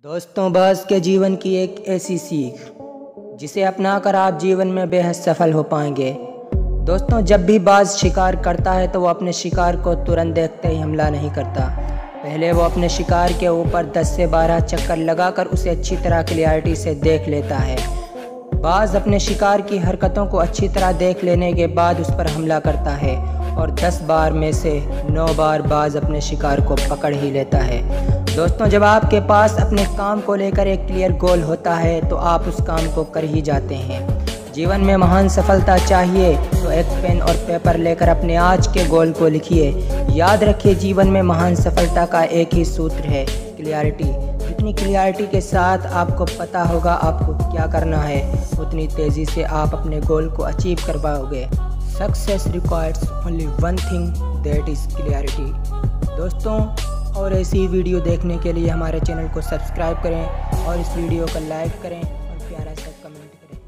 दोस्तों, बाज़ के जीवन की एक ऐसी सीख जिसे अपनाकर आप जीवन में बेहद सफल हो पाएंगे। दोस्तों, जब भी बाज़ शिकार करता है तो वो अपने शिकार को तुरंत देखते ही हमला नहीं करता। पहले वो अपने शिकार के ऊपर 10 से 12 चक्कर लगाकर उसे अच्छी तरह क्लियरिटी से देख लेता है। बाज़ अपने शिकार की हरकतों को अच्छी तरह देख लेने के बाद उस पर हमला करता है और 10 बार में से 9 बार बाज़ अपने शिकार को पकड़ ही लेता है। दोस्तों, जब आपके पास अपने काम को लेकर एक क्लियर गोल होता है तो आप उस काम को कर ही जाते हैं। जीवन में महान सफलता चाहिए तो एक पेन और पेपर लेकर अपने आज के गोल को लिखिए। याद रखिए, जीवन में महान सफलता का एक ही सूत्र है, क्लियरिटी। जितनी क्लियरिटी के साथ आपको पता होगा आपको क्या करना है, उतनी तेज़ी से आप अपने गोल को अचीव कर पाओगे। Success requires only one thing, that is clarity. दोस्तों, और ऐसी वीडियो देखने के लिए हमारे चैनल को सब्सक्राइब करें और इस वीडियो को लाइक करें और प्यारा सा कमेंट करें।